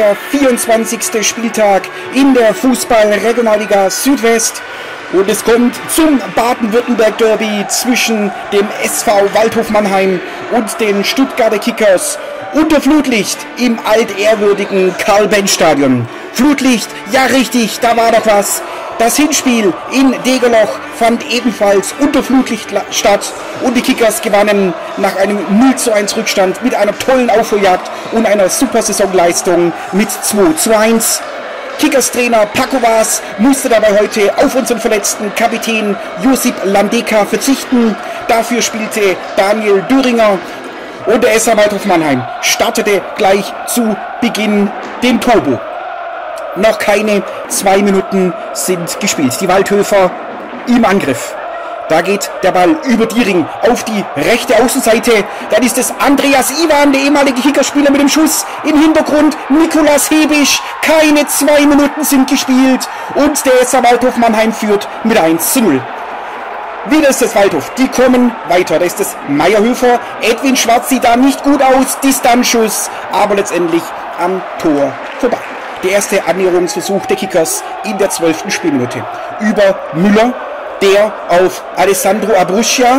der 24. Spieltag in der Fußball-Regionalliga Südwest. Und es kommt zum Baden-Württemberg-Derby zwischen dem SV Waldhof Mannheim und den Stuttgarter Kickers unter Flutlicht im altehrwürdigen Karl-Benz-Stadion. Flutlicht, ja richtig, da war doch was. Das Hinspiel in Degerloch fand ebenfalls unter Flutlicht statt und die Kickers gewannen nach einem 0:1 Rückstand mit einer tollen Aufholjagd und einer super Saisonleistung mit 2:1. Kickers Trainer Paco Vaz musste dabei heute auf unseren verletzten Kapitän Josip Landeka verzichten. Dafür spielte Daniel Döringer und der SV Waldhof Mannheim startete gleich zu Beginn den Turbo. Noch keine 2 Minuten sind gespielt. Die Waldhöfer im Angriff. Da geht der Ball über Diering auf die rechte Außenseite. Dann ist es Andreas Iwan, der ehemalige Kickerspieler mit dem Schuss. Im Hintergrund Nikolas Hebisch. Keine 2 Minuten sind gespielt. Und der SV Waldhof Mannheim führt mit 1:0. Wieder ist es Waldhof. Die kommen weiter. Da ist es Meierhöfer. Edwin Schwarz sieht da nicht gut aus. Distanzschuss. Aber letztendlich am Tor vorbei. Der erste Annäherungsversuch der Kickers in der 12. Spielminute. Über Müller, der auf Alessandro Abruschia.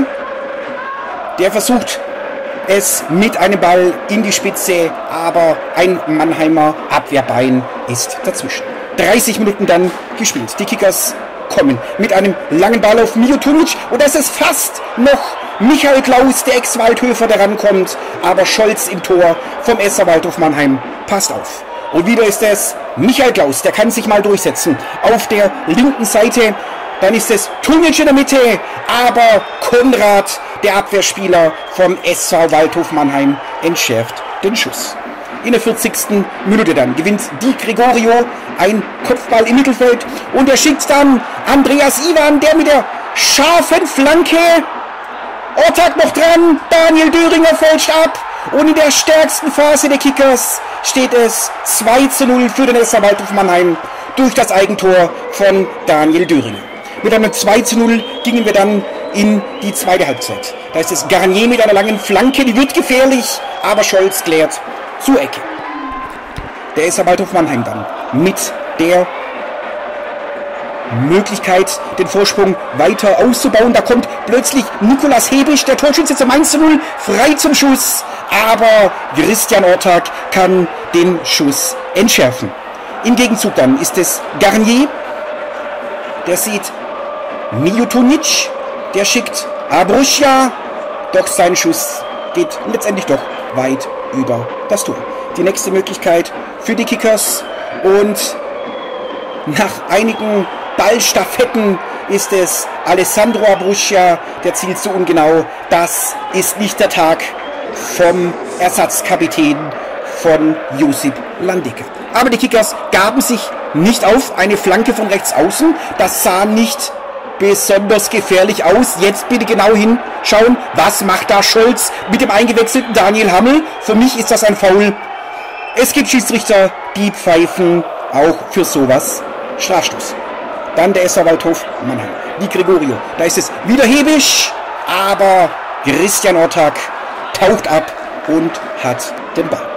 Der versucht es mit einem Ball in die Spitze, aber ein Mannheimer Abwehrbein ist dazwischen. 30 Minuten dann gespielt. Die Kickers kommen mit einem langen Ball auf Mijutunic und das ist fast noch Michael Klaus, der Ex-Waldhöfer, der rankommt, aber Scholz im Tor vom SV Waldhof Mannheim passt auf. Und wieder ist es Michael Klaus, der kann sich mal durchsetzen. Auf der linken Seite, dann ist es Tunic in der Mitte, aber Konrad, der Abwehrspieler vom SV Waldhof Mannheim, entschärft den Schuss. In der 40. Minute dann gewinnt Di Gregorio ein Kopfball im Mittelfeld und er schickt dann Andreas Iwan, der mit der scharfen Flanke, Ortak noch dran, Daniel Döringer fälscht ab. Und in der stärksten Phase der Kickers steht es 2:0 für den SV Waldhof Mannheim durch das Eigentor von Daniel Döringer. Mit einem 2:0 gingen wir dann in die zweite Halbzeit. Da ist es Garnier mit einer langen Flanke, die wird gefährlich, aber Scholz klärt zur Ecke. Der SV Waldhof Mannheim dann mit der Möglichkeit, den Vorsprung weiter auszubauen. Da kommt plötzlich Nikolas Hebisch, der Torschütze zum 1:0, frei zum Schuss. Aber Christian Ortak kann den Schuss entschärfen. Im Gegenzug dann ist es Garnier, der sieht Mijutunic, der schickt Abruschia, doch sein Schuss geht letztendlich doch weit über das Tor. Die nächste Möglichkeit für die Kickers und nach einigen Ballstaffetten ist es Alessandro Abruschia, der zielt so ungenau. Das ist nicht der Tag vom Ersatzkapitän von Josip Landeka. Aber die Kickers gaben sich nicht auf. Eine Flanke von rechts außen, das sah nicht besonders gefährlich aus. Jetzt bitte genau hinschauen, was macht da Scholz mit dem eingewechselten Daniel Hammel. Für mich ist das ein Foul. Es gibt Schiedsrichter, die pfeifen auch für sowas Strafstoß. Dann der SV Waldhof Mannheim. Di Gregorio. Da ist es wieder Hebisch, aber Christian Ortak taucht ab und hat den Ball.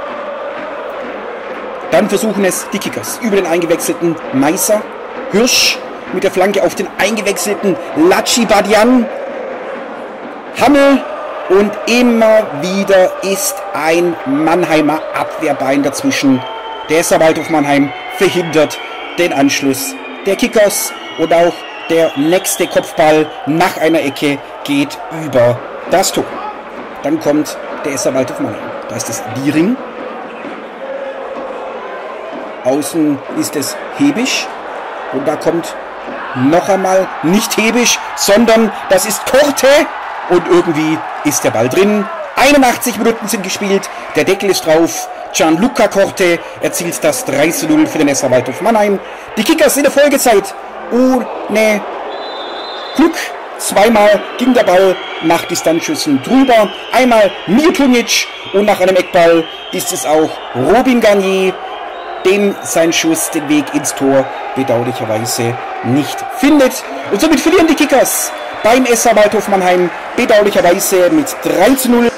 Dann versuchen es die Kickers über den eingewechselten Meiser. Hirsch mit der Flanke auf den eingewechselten Laci Badian. Hammel und immer wieder ist ein Mannheimer Abwehrbein dazwischen. Der SV Waldhof Mannheim verhindert den Anschluss der Kickers und auch der nächste Kopfball nach einer Ecke geht über das Tor. Dann kommt der SV Waldhof Mannheim. Da ist es Diering. Außen ist es Hebisch. Und da kommt noch einmal nicht Hebisch, sondern das ist Korte. Und irgendwie ist der Ball drin. 81 Minuten sind gespielt. Der Deckel ist drauf. Gianluca Korte erzielt das 3:0 für den SV Waldhof Mannheim. Die Kickers in der Folgezeit ohne Glück. Zweimal ging der Ball nach Distanzschüssen drüber. Einmal Mijutunic und nach einem Eckball ist es auch Robin Garnier, dem sein Schuss den Weg ins Tor bedauerlicherweise nicht findet. Und somit verlieren die Kickers beim SV Waldhof Mannheim bedauerlicherweise mit 3:0.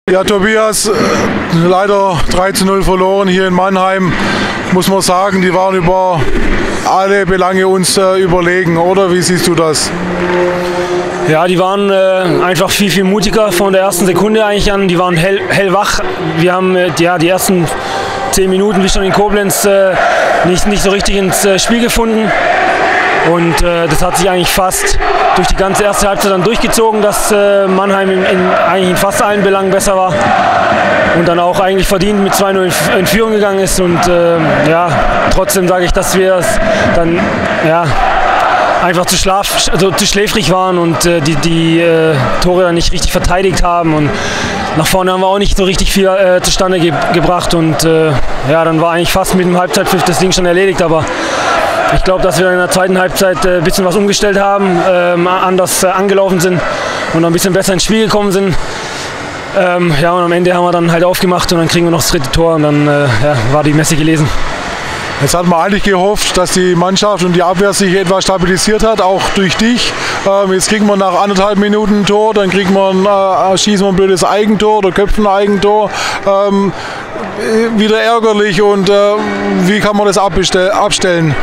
Ja, Tobias, leider 3:0 verloren hier in Mannheim. Muss man sagen, die waren über alle Belange uns überlegen, oder? Wie siehst du das? Ja, die waren einfach viel, viel mutiger von der ersten Sekunde eigentlich an. Die waren hellwach. Wir haben die ersten 10 Minuten, wie schon in Koblenz, nicht so richtig ins Spiel gefunden. Und das hat sich eigentlich fast durch die ganze erste Halbzeit dann durchgezogen, dass Mannheim eigentlich in fast allen Belangen besser war. Und dann auch eigentlich verdient mit 2:0 in Führung gegangen ist. Und trotzdem sage ich, dass wir es dann einfach zu schläfrig waren und die Tore dann nicht richtig verteidigt haben. Und nach vorne haben wir auch nicht so richtig viel zustande gebracht. Und dann war eigentlich fast mit dem Halbzeitpfiff das Ding schon erledigt. Aber ich glaube, dass wir in der zweiten Halbzeit ein bisschen was umgestellt haben, anders angelaufen sind und ein bisschen besser ins Spiel gekommen sind. Und am Ende haben wir dann halt aufgemacht und dann kriegen wir noch das dritte Tor und dann war die Messe gelesen. Jetzt hat man eigentlich gehofft, dass die Mannschaft und die Abwehr sich etwas stabilisiert hat, auch durch dich. Jetzt kriegen wir nach 1,5 Minuten ein Tor, dann schießen wir ein blödes Eigentor oder köpfen ein Eigentor. Wieder ärgerlich und wie kann man das abstellen?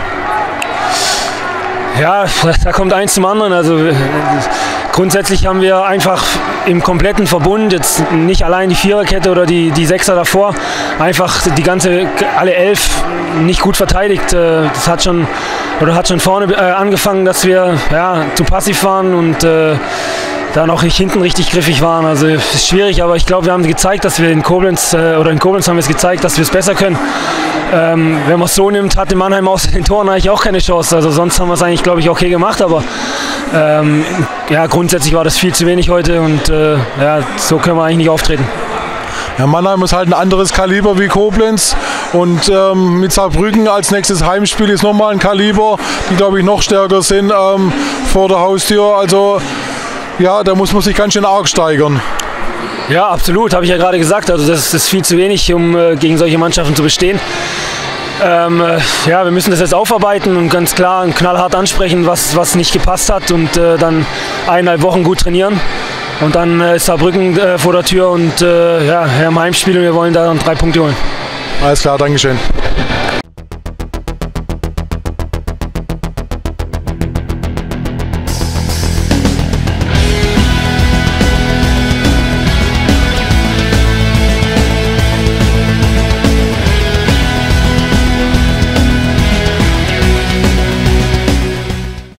Ja, da kommt eins zum anderen. Also grundsätzlich haben wir einfach im kompletten Verbund, jetzt nicht allein die Viererkette oder die Sechser davor, einfach alle 11 nicht gut verteidigt. Das hat schon vorne angefangen, dass wir zu passiv waren und da noch nicht hinten richtig griffig waren. Also es ist schwierig, aber ich glaube, wir haben gezeigt, dass wir in Koblenz haben wir es gezeigt, dass wir es besser können. Wenn man es so nimmt, hatte Mannheim außer den Toren eigentlich auch keine Chance. Also sonst haben wir es eigentlich, glaube ich, okay gemacht, aber grundsätzlich war das viel zu wenig heute und so können wir eigentlich nicht auftreten. Ja, Mannheim ist halt ein anderes Kaliber wie Koblenz und mit Saarbrücken als nächstes Heimspiel ist nochmal ein Kaliber, die glaube ich noch stärker sind vor der Haustür. Also ja, da muss man sich ganz schön arg steigern. Ja, absolut, habe ich ja gerade gesagt. Also das ist viel zu wenig, um gegen solche Mannschaften zu bestehen. Wir müssen das jetzt aufarbeiten und ganz klar und knallhart ansprechen, was nicht gepasst hat und dann 1,5 Wochen gut trainieren. Und dann ist Saarbrücken vor der Tür und im Heimspiel und wir wollen da dann 3 Punkte holen. Alles klar, Dankeschön.